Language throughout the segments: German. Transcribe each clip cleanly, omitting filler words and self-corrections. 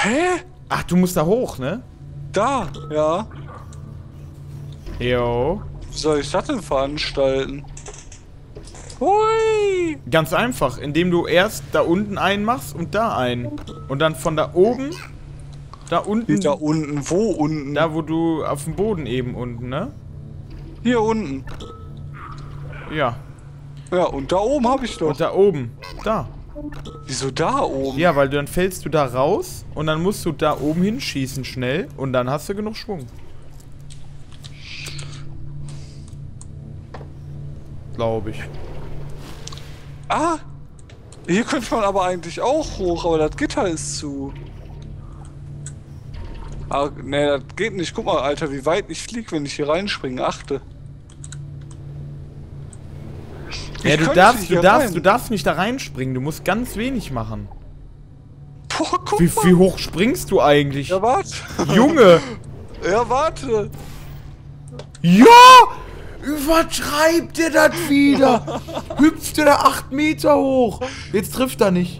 Hä? Ach, du musst da hoch, ne? Da, ja. Jo. Wie soll ich das denn veranstalten? Hui! Ganz einfach, indem du erst da unten einen machst und da einen. Und dann von da oben, da unten. Da unten, wo unten? Da, wo du auf dem Boden eben unten, ne? Hier unten. Ja. Ja, und da oben habe ich doch. Und da oben. Da. Wieso da oben? Ja, weil dann fällst du da raus und dann musst du da oben hinschießen schnell und dann hast du genug Schwung. Glaube ich. Ah! Hier könnte man aber eigentlich auch hoch, aber das Gitter ist zu. Ah, ne, das geht nicht. Guck mal, Alter, wie weit ich fliege, wenn ich hier reinspringe. Achte. Ja, Ich du könnte hier darfst nicht da reinspringen. Du musst ganz wenig machen. Boah, guck Wie mal. hoch springst du eigentlich? Ja, warte. Junge! Ja, warte. Ja! Übertreibt ihr das wieder? Hüpft ihr da 8 Meter hoch? Jetzt trifft er nicht.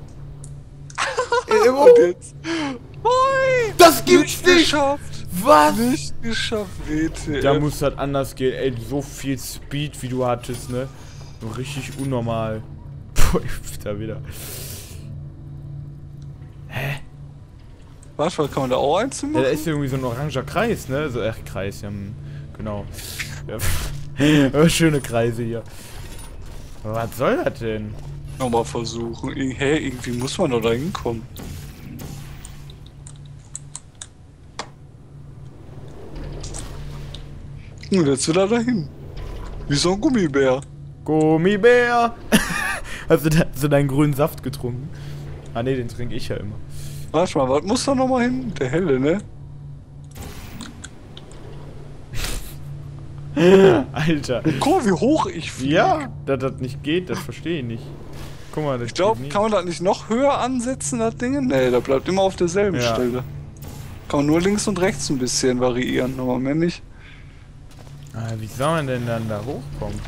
Und jetzt. Hui! Das gibt's nicht! Geschafft. Was? Nicht geschafft, WTF. Da muss das anders gehen. Ey, so viel Speed, wie du hattest, ne? So richtig unnormal. Puh, hüpft da wieder. Hä? Warte, kann man da auch eins Ja, machen? da ist ja irgendwie so ein oranger Kreis, ne? So, Kreis, ja, genau. Ja. Schöne Kreise hier. Aber was soll das denn? Nochmal versuchen. Hä, irgendwie muss man doch da hinkommen. Und jetzt will er dahin. Wie so ein Gummibär. Gummibär! Hast du deinen grünen Saft getrunken? Ah ne, den trinke ich ja immer. Warte mal, was muss da nochmal hin? Der helle, ne? Alter. Guck mal, wie hoch ich fliege. Ja, dass das nicht geht, das verstehe ich nicht. Guck mal, das Ich glaube, geht nie. kann man das nicht noch höher ansetzen, das Ding? Ne, da bleibt immer auf derselben Ja. Stelle. Kann man nur links und rechts ein bisschen variieren, aber mehr nicht. Ah, wie soll man denn dann da hochkommen?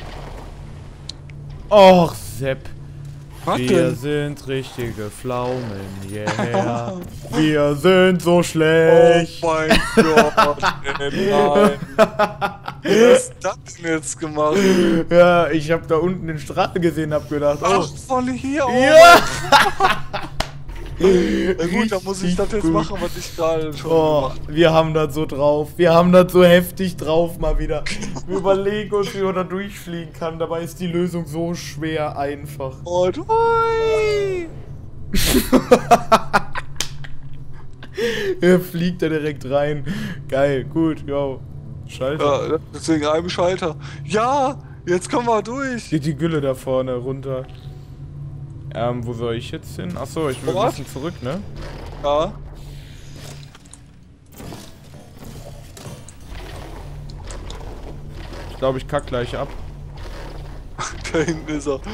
Och, Sepp. Was Wir denn? sind richtige Pflaumen, yeah. Wir sind so Oh schlecht. mein Gott, ey, nein. Wie hast du das denn jetzt gemacht? Ja, ich hab da unten den Strahl gesehen, hab gedacht, Ach, oh. von hier oben. Ja! Na gut, dann muss ich das jetzt Richtig machen, was ich gerade schon Oh, gemacht wir haben das so drauf. Wir haben das so heftig drauf mal wieder. Wir überlegen uns, wie man da durchfliegen kann. Dabei ist die Lösung so schwer einfach. habe. Und hui! Er fliegt da direkt rein. Geil, gut, yo. Schalter. Ja, deswegen einem Schalter. Ja, jetzt kommen wir durch. Geht die Gülle da vorne runter. Wo soll ich jetzt hin? Achso, ich will ein Was? bisschen zurück, ne? Ja. Ich glaube, ich kack gleich ab. Da hinten ist er.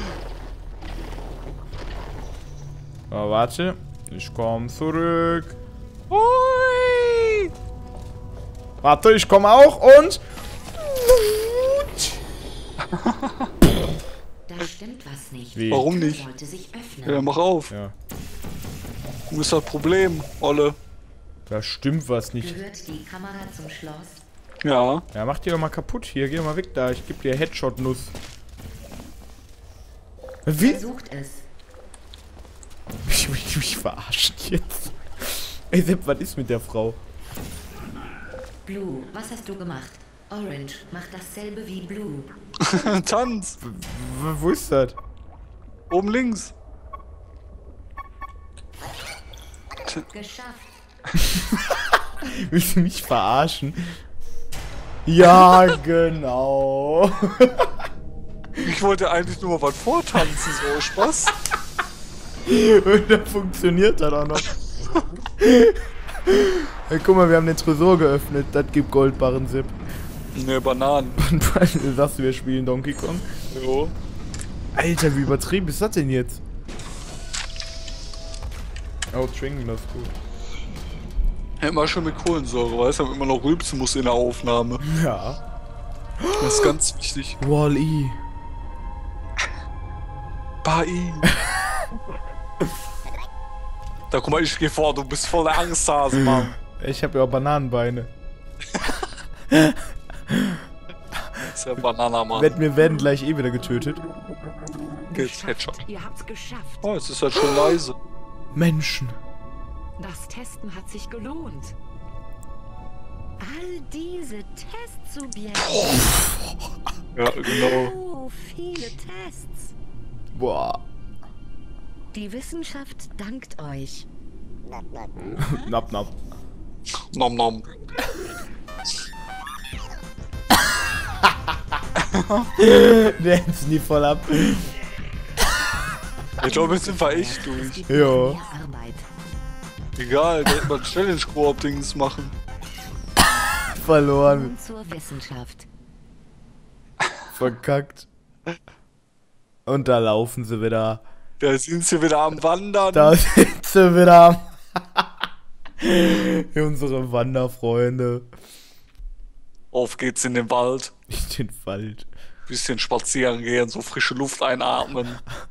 Aber warte. Ich komm zurück. Hui! Warte, ich komme auch und... Da stimmt was nicht. Wie? Warum Die Tür nicht? sollte sich Ja, öffnen. mach auf. Ja, Wo ist das Problem, Olle? da stimmt was nicht. Gehört die Kamera zum Schloss? Ja. Ja, mach die doch mal kaputt hier. Geh doch mal weg da. Ich geb dir Headshot-Nuss. Wie? Versucht es. Mich verarschen jetzt. Ey, Sepp, was ist mit der Frau? Blue, was hast du gemacht? Orange macht dasselbe wie Blue. Tanz. Wo ist das? Oben links. Geschafft. Willst du mich verarschen? Ja, genau. Ich wollte eigentlich nur mal was vortanzen, so Spaß. Und dann funktioniert das auch noch. Hey, guck mal, wir haben den Tresor geöffnet. Das gibt Goldbarren, Sepp. Ne, Bananen. Und du sagst, wir spielen Donkey Kong. Jo. Alter, wie übertrieben ist das denn jetzt? Oh, trinken, das ist gut. Hätte mal schon mit Kohlensäure, weißt du, damit man noch rülpsen muss in der Aufnahme. Ja. Das ist ganz wichtig. Wall-E. Bai. Da guck mal, ich geh vor, du bist voller Angsthase, Mann. Ich habe ja auch Bananenbeine. Das ist ja Banana, Mann. Wir werden gleich eh wieder getötet. Geht's, Headshot. Ihr habt's geschafft. Oh, jetzt ist halt schon leise. Menschen. Das Testen hat sich gelohnt. All diese Testsubjekte. Ja, genau. So viele Tests. Boah. Die Wissenschaft dankt euch. Napp, napp. Nom nom. Der ist nie voll ab. Ich glaube, jetzt sind wir echt durch. Ja. Mehr Arbeit. Egal, da hätten wir Challenge-Koop-Dings machen. Verloren. Nun zur Wissenschaft. Verkackt. Und da laufen sie wieder. Da sind sie wieder am Wandern. Da sind sie wieder. Unsere Wanderfreunde. Auf geht's in den Wald. In den Wald. Bisschen spazieren gehen, so frische Luft einatmen.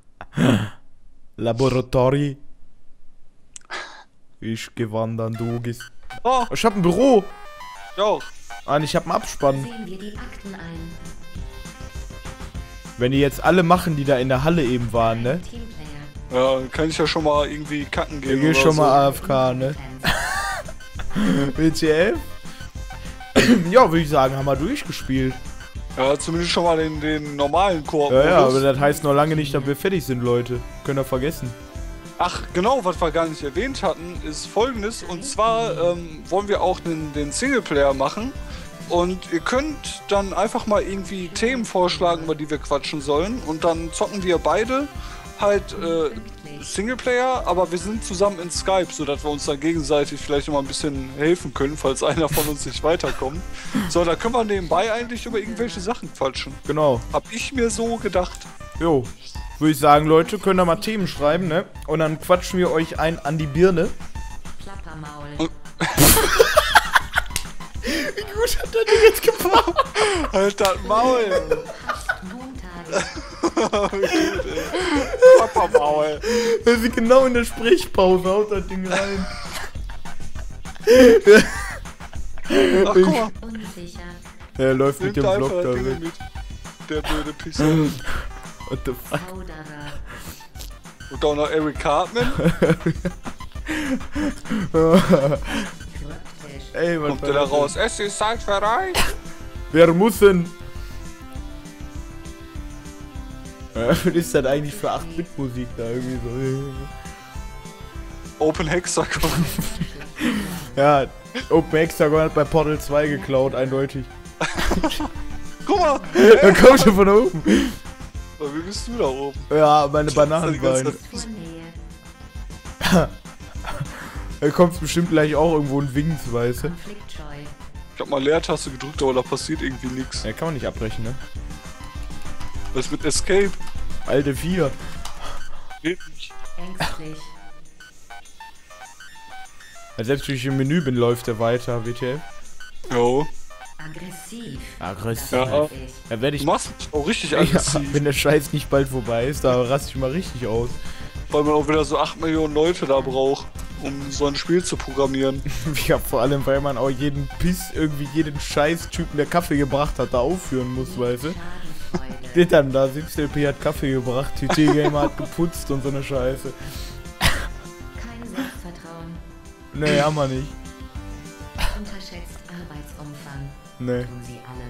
Laboratory. Ich geh wandern, du gehst. Oh, Ich hab ein Büro. ja. Ah, ich hab einen Abspann. Sehen wir die Akten ein. Wenn die jetzt alle machen, die da in der Halle eben waren, ne? Teamplayer. Ja, dann kann ich ja schon mal irgendwie kacken Wir gehen. gehen oder schon so. mal AFK, ne? WTF? Ja, würde ich sagen, haben wir durchgespielt. Ja, zumindest schon mal den normalen Koop. Ja, aber das heißt noch lange nicht, dass wir fertig sind, Leute. Könnt ihr vergessen. Ach, genau, was wir gar nicht erwähnt hatten, ist Folgendes. Und zwar wollen wir auch den Singleplayer machen. Und ihr könnt dann einfach mal irgendwie Themen vorschlagen, über die wir quatschen sollen. Und dann zocken wir beide halt Singleplayer, aber wir sind zusammen in Skype, sodass wir uns dann gegenseitig vielleicht noch mal ein bisschen helfen können, falls einer von uns nicht weiterkommt. So, da können wir nebenbei eigentlich über irgendwelche Sachen quatschen. Genau. Hab ich mir so gedacht. Jo. Würde ich sagen, Leute, könnt ihr mal Themen schreiben, ne? Und dann quatschen wir euch ein an die Birne. Plappermaul. Wie gut hat der Ding jetzt gebracht? Halt das Maul! Montage. Papa-Maul! Das ist genau in der Sprechpause, haut das Ding rein. Ach, guck mal. Unsicher. Er läuft mit Nimmt dem einfach Block da das Ding weg. mit. Der blöde Pisser. What the fuck? Zauderer. Und auch noch Eric Cartman. Kryptisch. Ey, was Kommt war der da das raus? Es ist Zeit für Reich. denn? Wer muss denn? Was ist das eigentlich für 8-Bit-Musik da irgendwie so? Open Hexagon. Ja, Open Hexagon hat bei Portal 2 geklaut, eindeutig. Guck mal. Da kommt schon von oben. Wie bist du da oben? Ja, meine Die ganze Bananenbeine. Zeit- Zur Nähe. Da kommt bestimmt gleich auch irgendwo ein Wings, weißt du? Konfliktscheu. Ich hab mal Leertaste gedrückt, aber da passiert irgendwie nichts. Ja, kann man nicht abbrechen, ne? Was ist mit Escape? Alte 4. Geht nicht. Ängstlich. Ja, selbst wenn ich im Menü bin, läuft der weiter, WTF. Jo. Aggressiv. Aggressiv. Ja. Häufig. Da werde ich... Du machst mich auch richtig Ja, aggressiv. wenn der Scheiß nicht bald vorbei ist, da raste ich mal richtig aus. Weil man auch wieder so 8 Millionen Leute da braucht, um so ein Spiel zu programmieren. Ja, vor allem, weil man auch jeden jeden Scheiß-Typen, der Kaffee gebracht hat, da aufführen muss, weißt du? Schadenfreude. Steht dann da, 17p hat Kaffee gebracht, TT-Gamer hat geputzt und so eine Scheiße. Kein Selbstvertrauen. Nee, haben wir nicht. Unterschätzt Arbeitsumfang. Nee. Tun sie alle.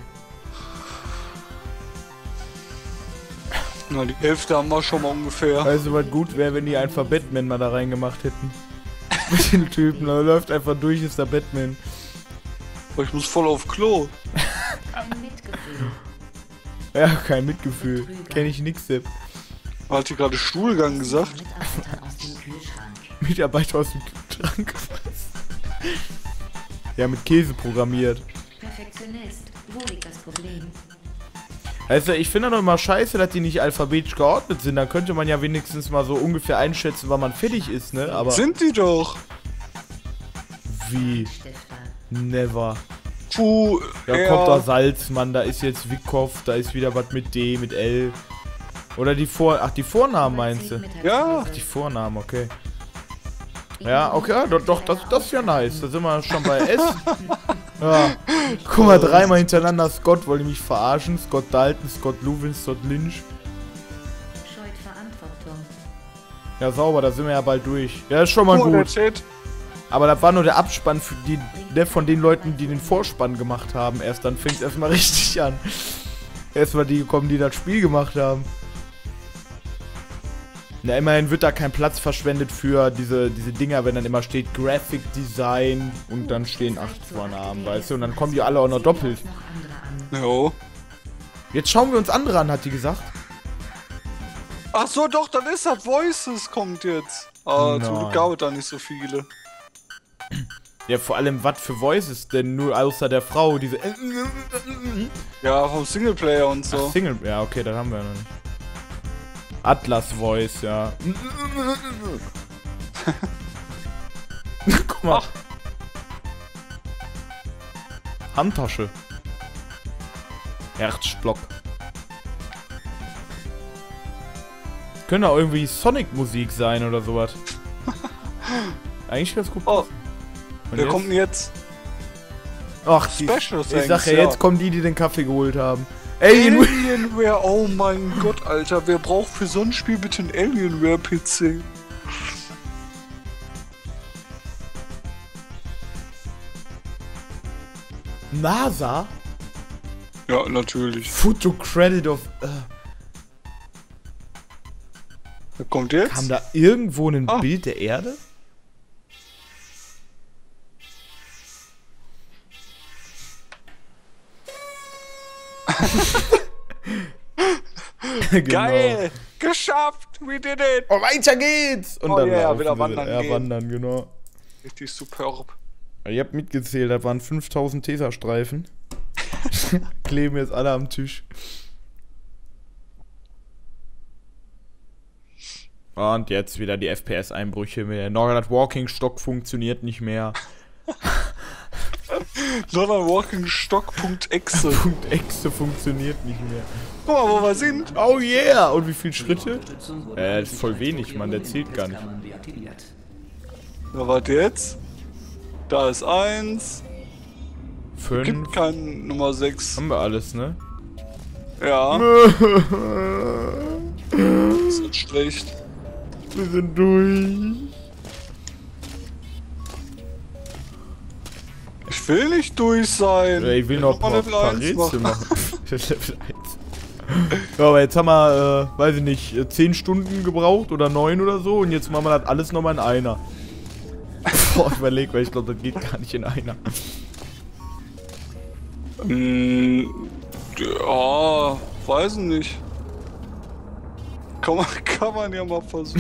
Na, die Hälfte haben wir schon mal ungefähr. Weißt du, was gut wäre, wenn die einfach Batman mal da reingemacht hätten? Mit den Typen, da läuft einfach durch, ist der Batman. Aber ich muss voll auf Klo. Kein Mitgefühl. Ja, kein Mitgefühl. Kenn ich nix, Sepp. Hat die gerade Stuhlgang gesagt? Mitarbeitern aus dem Kühlschrank. Mitarbeiter aus dem Kühlschrank. Ja, mit Käse programmiert. Perfektionist. Wo liegt das Problem? Also, ich finde doch immer scheiße, dass die nicht alphabetisch geordnet sind. Dann könnte man ja wenigstens mal so ungefähr einschätzen, wann man fertig ist, ne? Aber Sind die doch. wie? Stifter. Never. Puh, Da kommt da Salzmann, da ist jetzt Wickow, da ist wieder was mit D, mit L. Oder die Vornamen meinst du? Ja. Die Vornamen, okay. Ja, okay, ja, doch, das ist ja nice. Da sind wir schon bei S. Ja. Guck mal, 3-mal hintereinander Scott, wollte mich verarschen. Scott Dalton, Scott Lewin, Scott Lynch. Scheut Verantwortung. Ja, sauber, da sind wir ja bald durch. Ja, ist schon mal Der gut. Chat. Aber das war nur der Abspann für die, der von den Leuten, die den Vorspann gemacht haben. Erst dann fängt es erstmal richtig an. Erstmal die gekommen, die das Spiel gemacht haben. Na, immerhin wird da kein Platz verschwendet für diese Dinger, wenn dann immer steht Graphic Design und dann stehen 8 Vornamen, weißt du? Und dann kommen die alle auch noch doppelt. Noch andere an. Jo. Jetzt schauen wir uns andere an, hat die gesagt. Ach so, doch, dann ist das Voices kommt jetzt. Ah, zum Nein. Glück gab es da nicht so viele. Ja, vor allem, was für Voices denn nur außer der Frau, diese Ja, vom Singleplayer und so. Ach, Single, ja, okay, das haben wir ja noch nicht. Atlas Voice, ja. Guck mal. Ach. Handtasche. Herzblock. Könnte auch irgendwie Sonic-Musik sein oder sowas. Eigentlich ganz gut. Oh, Und wer jetzt? kommt denn jetzt? Ach, die, Special ich Thanks, sag ja, ja. jetzt kommen die den Kaffee geholt haben. Alien. Alienware, oh mein Gott, Alter. Wer braucht für so ein Spiel bitte einen Alienware-PC? NASA? Ja, natürlich. Photo Credit of... Wer kommt jetzt? Kam da irgendwo ein Ah. Bild der Erde? Genau. Geil! Geschafft! We did it! Oh, weiter geht's! Und Oh dann yeah, laufen wieder sie wandern Ja, gehen. wandern, genau. Richtig superb. Ihr habt mitgezählt, da waren 5000 Tesastreifen. Kleben jetzt alle am Tisch. Und jetzt wieder die FPS-Einbrüche. Der Northern Walking Stock funktioniert nicht mehr. Sondern walkingstock.exe. Punkt Exe funktioniert nicht mehr. Guck mal, wo wir sind. Oh yeah! Und wie viele Schritte? Das ist voll wenig, Mann. Der zählt gar nicht. Na, warte jetzt. Da ist 1. 5. Gibt kein Nummer 6. Haben wir alles, ne? Ja. Das ist schlecht. Wir sind durch. Ich will nicht durch sein. Ich will noch mal ein paar Level 1 Rätsel machen. Level 1. Ja, aber jetzt haben wir, weiß ich nicht, 10 Stunden gebraucht oder 9 oder so und jetzt machen wir das alles nochmal in einer. Boah, ich überleg, weil ich glaube, das geht gar nicht in einer. Ja, weiß nicht. Kann man ja mal versuchen.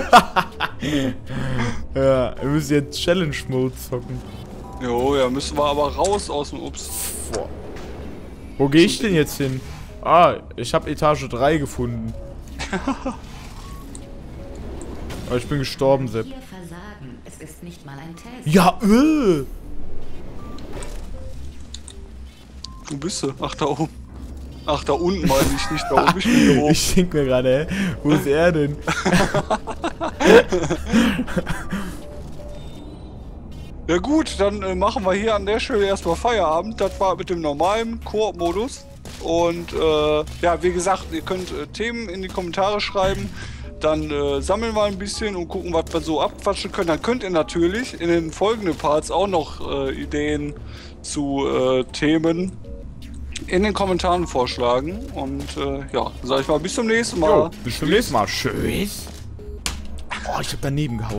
Ja, wir müssen jetzt Challenge-Mode zocken. Jo, ja, müssen wir aber raus aus dem Ups. Boah. Wo gehe ich denn jetzt hin? Ah, ich habe Etage 3 gefunden. Aber ich bin gestorben, Sepp. Hier versagen. Es ist nicht mal ein Test. Ja, Wo bist du? Ach, da oben. Ach, da unten meine ich nicht. Da oben, ich bin hier hoch. Ich denk mir gerade, hä? Wo ist er denn? Ja gut, dann machen wir hier an der Stelle erstmal Feierabend. Das war mit dem normalen Koop-Modus. Und ja, wie gesagt, ihr könnt Themen in die Kommentare schreiben. Dann sammeln wir ein bisschen und gucken, was wir so abquatschen können. Dann könnt ihr natürlich in den folgenden Parts auch noch Ideen zu Themen in den Kommentaren vorschlagen. Und ja, sag ich mal, bis zum nächsten Mal. Bis zum nächsten Mal. Tschüss. Oh, ich hab daneben gehauen.